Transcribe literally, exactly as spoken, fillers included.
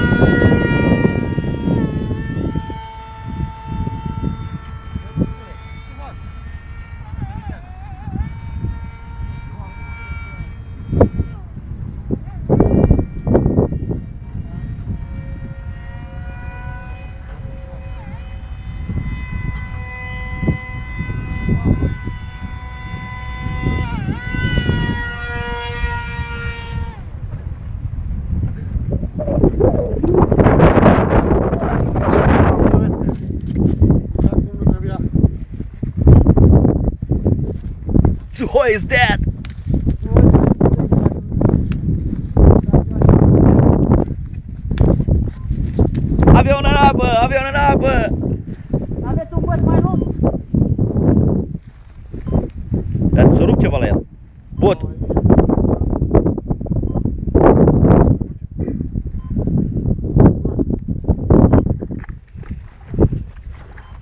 What is that? Avion în apă, avion în apă. Aveți un băt mai lung? Dar să rup ceva la el. Botul.